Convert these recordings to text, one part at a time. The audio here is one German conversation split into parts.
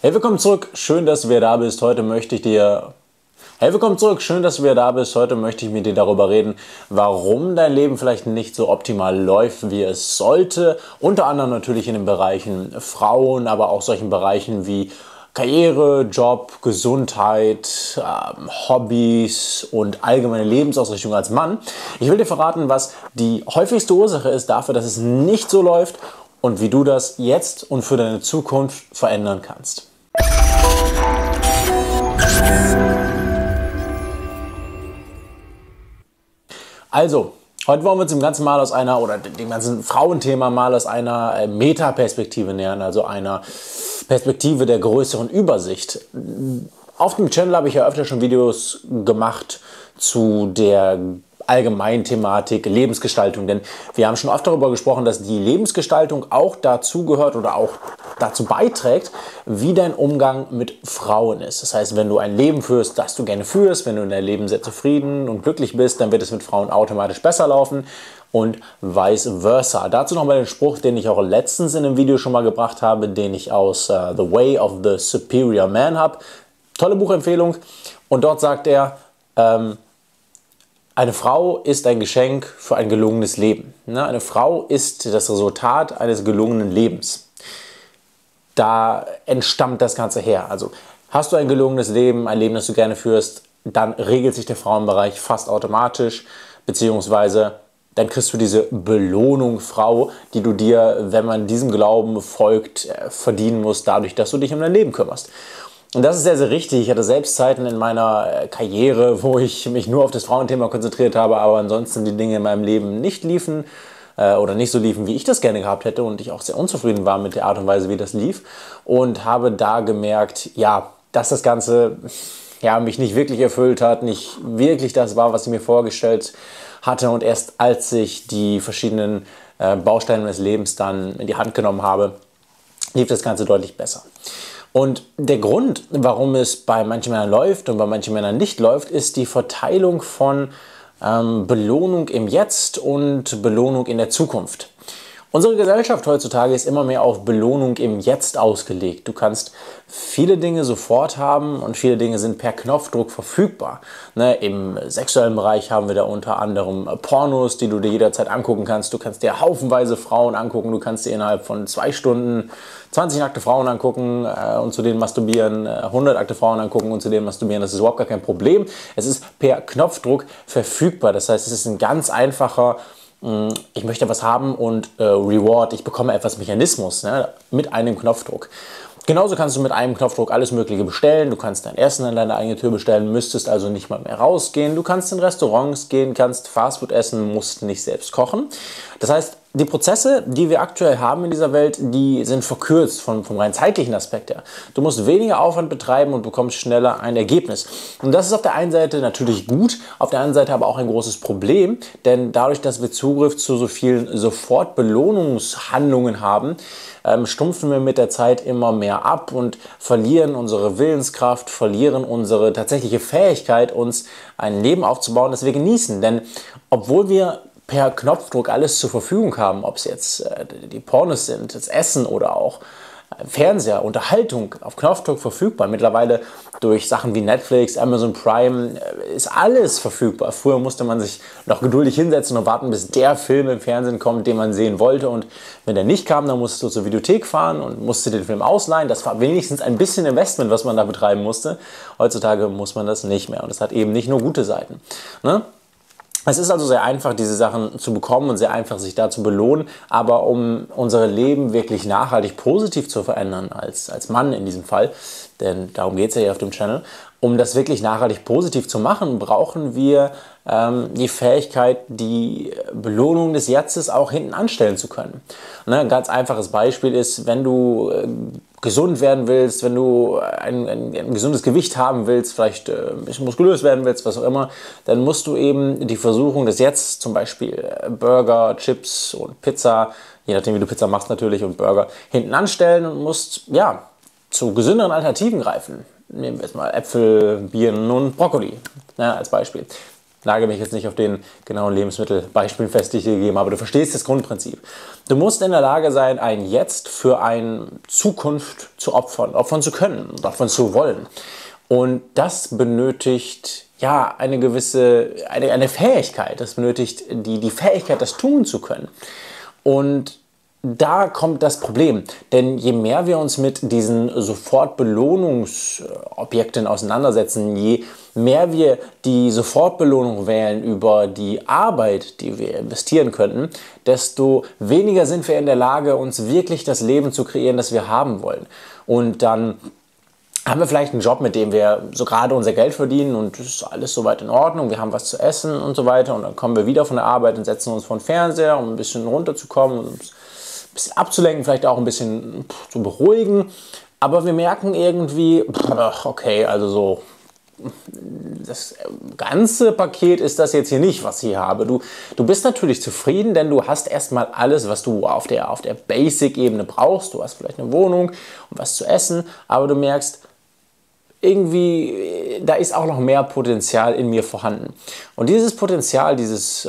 Hey, willkommen zurück. Schön, dass du wieder da bist. Heute möchte ich dir... Hey, willkommen zurück. Schön, dass du wieder da bist. Heute möchte ich mit dir darüber reden, warum dein Leben vielleicht nicht so optimal läuft, wie es sollte. Unter anderem natürlich in den Bereichen Frauen, aber auch solchen Bereichen wie Karriere, Job, Gesundheit, Hobbys und allgemeine Lebensausrichtung als Mann. Ich will dir verraten, was die häufigste Ursache ist dafür, dass es nicht so läuft und wie du das jetzt und für deine Zukunft verändern kannst. Also, heute wollen wir uns dem ganzen Mal dem ganzen Frauenthema mal aus einer Metaperspektive nähern, also einer Perspektive der größeren Übersicht. Auf dem Channel habe ich ja öfter schon Videos gemacht zu der allgemeinen Thematik Lebensgestaltung, denn wir haben schon oft darüber gesprochen, dass die Lebensgestaltung auch dazu gehört oder auch dazu beiträgt, wie dein Umgang mit Frauen ist. Das heißt, wenn du ein Leben führst, das du gerne führst, wenn du in deinem Leben sehr zufrieden und glücklich bist, dann wird es mit Frauen automatisch besser laufen und vice versa. Dazu nochmal den Spruch, den ich auch letztens in einem Video schon mal gebracht habe, den ich aus The Way of the Superior Man habe. Tolle Buchempfehlung. Und dort sagt er, eine Frau ist ein Geschenk für ein gelungenes Leben. Eine Frau ist das Resultat eines gelungenen Lebens. Da entstammt das Ganze her. Also hast du ein gelungenes Leben, ein Leben, das du gerne führst, dann regelt sich der Frauenbereich fast automatisch, beziehungsweise dann kriegst du diese Belohnung Frau, die du dir, wenn man diesem Glauben folgt, verdienen musst, dadurch, dass du dich um dein Leben kümmerst. Und das ist sehr, sehr richtig. Ich hatte selbst Zeiten in meiner Karriere, wo ich mich nur auf das Frauenthema konzentriert habe, aber ansonsten die Dinge in meinem Leben nicht liefen oder nicht so liefen, wie ich das gerne gehabt hätte und ich auch sehr unzufrieden war mit der Art und Weise, wie das lief und habe da gemerkt, ja, dass das Ganze mich nicht wirklich erfüllt hat, nicht wirklich das war, was ich mir vorgestellt hatte und erst als ich die verschiedenen Bausteine des Lebens dann in die Hand genommen habe, lief das Ganze deutlich besser. Und der Grund, warum es bei manchen Männern läuft und bei manchen Männern nicht läuft, ist die Verteilung von Belohnung im Jetzt und Belohnung in der Zukunft. Unsere Gesellschaft heutzutage ist immer mehr auf Belohnung im Jetzt ausgelegt. Du kannst viele Dinge sofort haben und viele Dinge sind per Knopfdruck verfügbar. Im sexuellen Bereich haben wir da unter anderem Pornos, die du dir jederzeit angucken kannst. Du kannst dir haufenweise Frauen angucken. Du kannst dir innerhalb von 2 Stunden 20 nackte Frauen angucken und zu denen masturbieren, 100 nackte Frauen angucken und zu denen masturbieren. Das ist überhaupt gar kein Problem. Es ist per Knopfdruck verfügbar. Das heißt, es ist ein ganz einfacher ich möchte was haben und Reward, ich bekomme etwas Mechanismus mit einem Knopfdruck. Genauso kannst du mit einem Knopfdruck alles Mögliche bestellen. Du kannst dein Essen an deine eigene Tür bestellen, müsstest also nicht mal mehr rausgehen. Du kannst in Restaurants gehen, kannst Fastfood essen, musst nicht selbst kochen. Das heißt, die Prozesse, die wir aktuell haben in dieser Welt, die sind verkürzt vom rein zeitlichen Aspekt her. Du musst weniger Aufwand betreiben und bekommst schneller ein Ergebnis. Und das ist auf der einen Seite natürlich gut, auf der anderen Seite aber auch ein großes Problem, denn dadurch, dass wir Zugriff zu so vielen Sofortbelohnungshandlungen haben, stumpfen wir mit der Zeit immer mehr ab und verlieren unsere Willenskraft, verlieren unsere tatsächliche Fähigkeit, uns ein Leben aufzubauen, das wir genießen. Denn obwohl wir per Knopfdruck alles zur Verfügung haben, ob es jetzt die Pornos sind, das Essen oder auch Fernseher, Unterhaltung auf Knopfdruck verfügbar. Mittlerweile durch Sachen wie Netflix, Amazon Prime ist alles verfügbar. Früher musste man sich noch geduldig hinsetzen und warten, bis der Film im Fernsehen kommt, den man sehen wollte. Und wenn der nicht kam, dann musstest du zur Videothek fahren und musstest den Film ausleihen. Das war wenigstens ein bisschen Investment, was man da betreiben musste. Heutzutage muss man das nicht mehr. Und das hat eben nicht nur gute Seiten. Es ist also sehr einfach, diese Sachen zu bekommen und sehr einfach, sich da zu belohnen. Aber um unser Leben wirklich nachhaltig positiv zu verändern, als Mann in diesem Fall, denn darum geht es ja hier auf dem Channel, um das wirklich nachhaltig positiv zu machen, brauchen wir die Fähigkeit, die Belohnung des Jetztes auch hinten anstellen zu können. Ein ganz einfaches Beispiel ist, wenn du gesund werden willst, wenn du ein gesundes Gewicht haben willst, vielleicht ein bisschen muskulös werden willst, was auch immer, dann musst du eben die Versuchung des Jetzt, zum Beispiel Burger, Chips und Pizza, je nachdem wie du Pizza machst natürlich und Burger, hinten anstellen und musst zu gesünderen Alternativen greifen. Nehmen wir jetzt mal Äpfel, Birnen und Brokkoli als Beispiel. nagel mich jetzt nicht auf den genauen Lebensmittelbeispielen fest, die ich dir gegeben habe. Du verstehst das Grundprinzip. Du musst in der Lage sein, ein Jetzt für eine Zukunft zu opfern zu können, opfern zu wollen. Und das benötigt ja eine gewisse eine Fähigkeit. Das benötigt die Fähigkeit, das tun zu können. Und da kommt das Problem, denn je mehr wir uns mit diesen Sofortbelohnungsobjekten auseinandersetzen, je mehr wir die Sofortbelohnung wählen über die Arbeit, die wir investieren könnten, desto weniger sind wir in der Lage, uns wirklich das Leben zu kreieren, das wir haben wollen. Und dann haben wir vielleicht einen Job, mit dem wir so gerade unser Geld verdienen und es ist alles soweit in Ordnung, wir haben was zu essen und so weiter und dann kommen wir wieder von der Arbeit und setzen uns vor den Fernseher, um ein bisschen runterzukommen und uns ein bisschen abzulenken, vielleicht auch ein bisschen zu beruhigen, aber wir merken irgendwie, okay, also so das ganze Paket ist das jetzt hier nicht, was ich hier habe. Du bist natürlich zufrieden, denn du hast erstmal alles, was du auf der Basic-Ebene brauchst. Du hast vielleicht eine Wohnung und was zu essen, aber du merkst, irgendwie, da ist auch noch mehr Potenzial in mir vorhanden. Und dieses Potenzial, dieses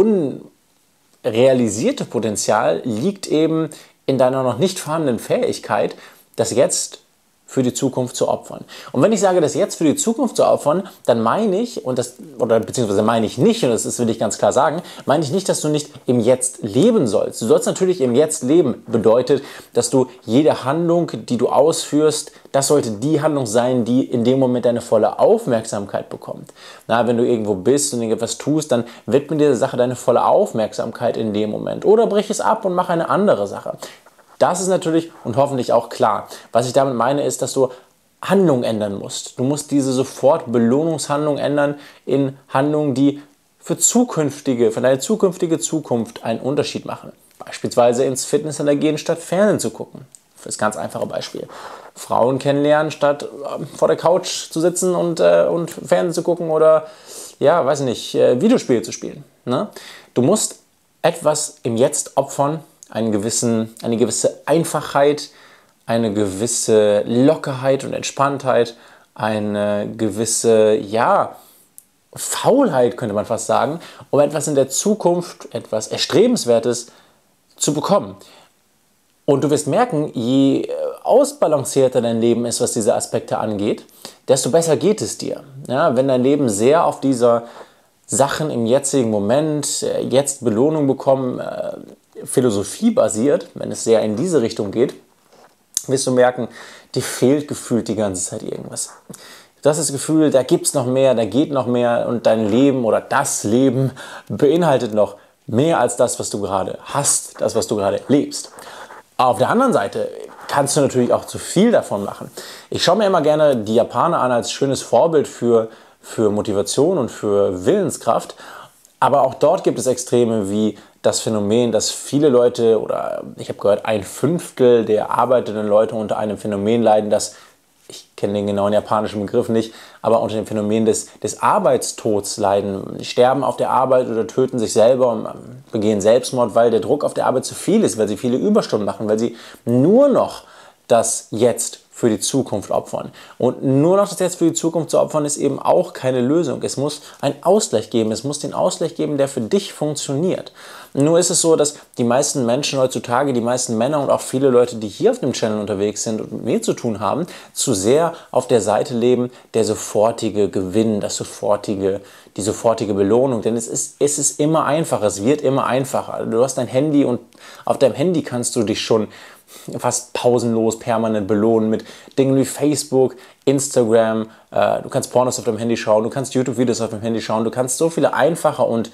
unrealisierte Potenzial liegt eben in deiner noch nicht vorhandenen Fähigkeit, das jetzt für die Zukunft zu opfern. Und wenn ich sage, das jetzt für die Zukunft zu opfern, dann meine ich, beziehungsweise meine ich nicht, und das will ich ganz klar sagen, meine ich nicht, dass du nicht im Jetzt leben sollst. Du sollst natürlich im Jetzt leben, bedeutet, dass du jede Handlung, die du ausführst, das sollte die Handlung sein, die in dem Moment deine volle Aufmerksamkeit bekommt. Wenn du irgendwo bist und irgendetwas tust, dann widme dieser Sache deine volle Aufmerksamkeit in dem Moment. Oder brich es ab und mach eine andere Sache. Das ist natürlich und hoffentlich auch klar. Was ich damit meine, ist, dass du Handlung ändern musst. Du musst diese Sofortbelohnungshandlung ändern in Handlungen, die für deine zukünftige Zukunft einen Unterschied machen. Beispielsweise ins Fitnesscenter gehen, statt Fernsehen zu gucken. Das ganz einfache Beispiel. Frauen kennenlernen, statt vor der Couch zu sitzen und Fernsehen zu gucken oder, Videospiele zu spielen. Ne? Du musst etwas im Jetzt opfern, eine gewisse Einfachheit, eine gewisse Lockerheit und Entspanntheit, eine gewisse, Faulheit könnte man fast sagen, um etwas in der Zukunft, etwas Erstrebenswertes zu bekommen. Und du wirst merken, je ausbalancierter dein Leben ist, was diese Aspekte angeht, desto besser geht es dir. Ja, wenn dein Leben sehr auf dieser Sachen im jetzigen Moment, jetzt Belohnung bekommen, Philosophie basiert, wenn es sehr in diese Richtung geht, wirst du merken, dir fehlt gefühlt die ganze Zeit irgendwas. Du hast das Gefühl, da gibt es noch mehr, da geht noch mehr und dein Leben oder das Leben beinhaltet noch mehr als das, was du gerade hast, das, was du gerade lebst. Auf der anderen Seite kannst du natürlich auch zu viel davon machen. Ich schaue mir immer gerne die Japaner an als schönes Vorbild für Motivation und für Willenskraft. Aber auch dort gibt es Extreme wie das Phänomen, dass viele Leute, oder ich habe gehört, 1/5 der arbeitenden Leute unter einem Phänomen leiden, das, ich kenne den genauen japanischen Begriff nicht, aber unter dem Phänomen des Arbeitstods leiden. Die sterben auf der Arbeit oder töten sich selber und begehen Selbstmord, weil der Druck auf der Arbeit zu viel ist, weil sie viele Überstunden machen, weil sie nur noch das Jetzt für die Zukunft opfern. Und nur noch das Jetzt für die Zukunft zu opfern, ist eben auch keine Lösung. Es muss einen Ausgleich geben. Es muss den Ausgleich geben, der für dich funktioniert. Nur ist es so, dass die meisten Menschen heutzutage, die meisten Männer und auch viele Leute, die hier auf dem Channel unterwegs sind und mit mir zu tun haben, zu sehr auf der Seite leben, der sofortige Gewinn, die sofortige Belohnung. Denn es ist immer einfacher, es wird immer einfacher. Du hast dein Handy und auf deinem Handy kannst du dich schon fast pausenlos permanent belohnen mit Dingen wie Facebook, Instagram, du kannst Pornos auf deinem Handy schauen, du kannst YouTube-Videos auf dem Handy schauen, du kannst so viele einfache und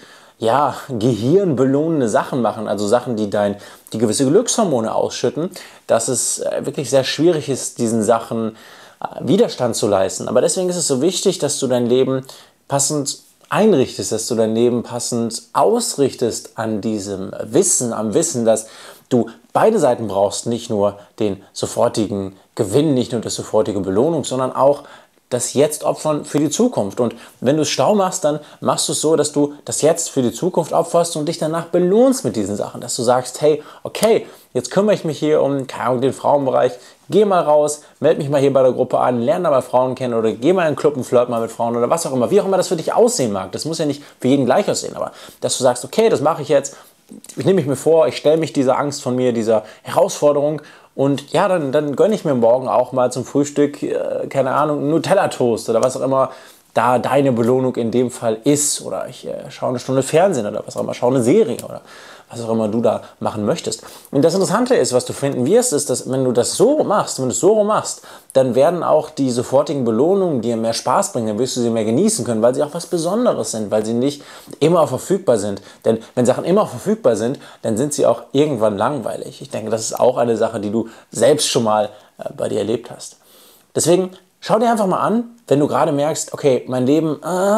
gehirnbelohnende Sachen machen, also Sachen, die gewisse Glückshormone ausschütten, dass es wirklich sehr schwierig ist, diesen Sachen Widerstand zu leisten. Aber deswegen ist es so wichtig, dass du dein Leben passend einrichtest, dass du dein Leben passend ausrichtest an diesem Wissen, am Wissen, dass du beide Seiten brauchst, nicht nur den sofortigen Gewinn, nicht nur die sofortige Belohnung, sondern auch das Jetzt opfern für die Zukunft. Und wenn du es schlau machst, dann machst du es so, dass du das Jetzt für die Zukunft opferst und dich danach belohnst mit diesen Sachen. Dass du sagst, hey, okay, jetzt kümmere ich mich hier um den Frauenbereich, geh mal raus, melde mich mal hier bei der Gruppe an, lerne da mal Frauen kennen oder geh mal in den Club und flirt mal mit Frauen oder was auch immer. Wie auch immer das für dich aussehen mag. Das muss ja nicht für jeden gleich aussehen, aber dass du sagst, okay, das mache ich jetzt, ich nehme mich vor, ich stelle mich dieser Angst von mir, dieser Herausforderung. Und ja, dann gönne ich mir morgen auch mal zum Frühstück, keine Ahnung, Nutella-Toast oder was auch immer da deine Belohnung in dem Fall ist. Oder ich schaue eine Stunde Fernsehen oder was auch immer, schaue eine Serie oder was auch immer du da machen möchtest. Und das Interessante ist, was du finden wirst, ist, dass wenn du das so machst, wenn du es so machst, dann werden auch die sofortigen Belohnungen dir mehr Spaß bringen, dann wirst du sie mehr genießen können, weil sie auch was Besonderes sind, weil sie nicht immer verfügbar sind. Denn wenn Sachen immer verfügbar sind, dann sind sie auch irgendwann langweilig. Ich denke, das ist auch eine Sache, die du selbst schon mal bei dir erlebt hast. Deswegen schau dir einfach mal an, wenn du gerade merkst, okay, mein Leben,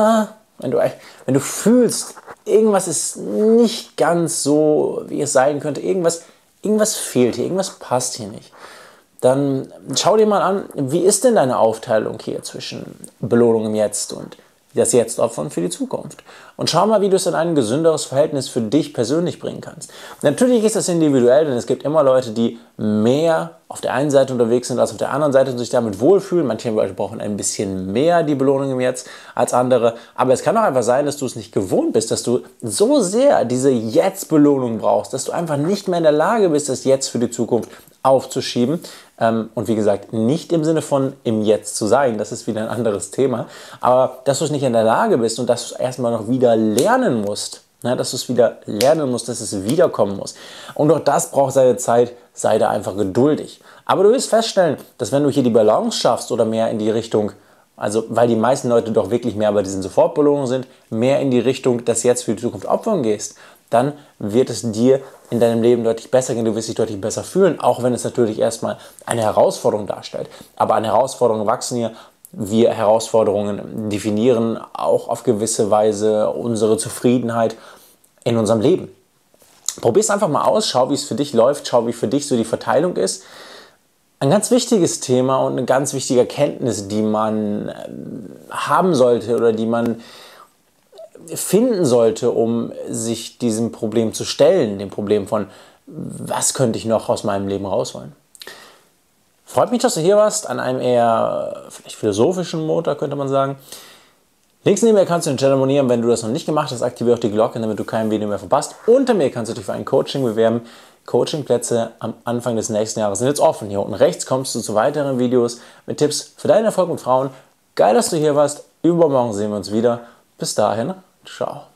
wenn du fühlst, irgendwas ist nicht ganz so, wie es sein könnte, irgendwas fehlt hier, irgendwas passt hier nicht, dann schau dir mal an, wie ist denn deine Aufteilung hier zwischen Belohnung im Jetzt und das Jetzt opfern für die Zukunft. Und schau mal, wie du es in ein gesünderes Verhältnis für dich persönlich bringen kannst. Natürlich ist das individuell, denn es gibt immer Leute, die mehr auf der einen Seite unterwegs sind als auf der anderen Seite und sich damit wohlfühlen. Manche Leute brauchen ein bisschen mehr die Belohnung im Jetzt als andere. Aber es kann auch einfach sein, dass du es nicht gewohnt bist, dass du so sehr diese Jetzt-Belohnung brauchst, dass du einfach nicht mehr in der Lage bist, das Jetzt für die Zukunft aufzuschieben. Und wie gesagt, nicht im Sinne von im Jetzt zu sein, das ist wieder ein anderes Thema, aber dass du es nicht in der Lage bist und dass du es erstmal noch wieder lernen musst, dass du es wieder lernen musst, dass es wiederkommen muss. Und auch das braucht seine Zeit, sei da einfach geduldig. Aber du wirst feststellen, dass wenn du hier die Balance schaffst oder mehr in die Richtung, also weil die meisten Leute doch wirklich mehr bei diesen Sofortbelohnungen sind, mehr in die Richtung, das Jetzt für die Zukunft opfern gehst, dann wird es dir in deinem Leben deutlich besser gehen, du wirst dich deutlich besser fühlen, auch wenn es natürlich erstmal eine Herausforderung darstellt. Aber an Herausforderungen wachsen wir Herausforderungen definieren auch auf gewisse Weise unsere Zufriedenheit in unserem Leben. Probier es einfach mal aus, schau, wie es für dich läuft, schau, wie für dich so die Verteilung ist. Ein ganz wichtiges Thema und eine ganz wichtige Erkenntnis, die man haben sollte oder die man finden sollte, um sich diesem Problem zu stellen, dem Problem von, was könnte ich noch aus meinem Leben rausholen. Freut mich, dass du hier warst, an einem eher vielleicht philosophischen Montag, könnte man sagen. Links neben mir kannst du den Channel abonnieren, wenn du das noch nicht gemacht hast, aktiviere auch die Glocke, damit du kein Video mehr verpasst. Unter mir kannst du dich für ein Coaching bewerben. Coachingplätze am Anfang des nächsten Jahres sind jetzt offen. Hier unten rechts kommst du zu weiteren Videos mit Tipps für deinen Erfolg mit Frauen. Geil, dass du hier warst. Übermorgen sehen wir uns wieder. Bis dahin, ciao.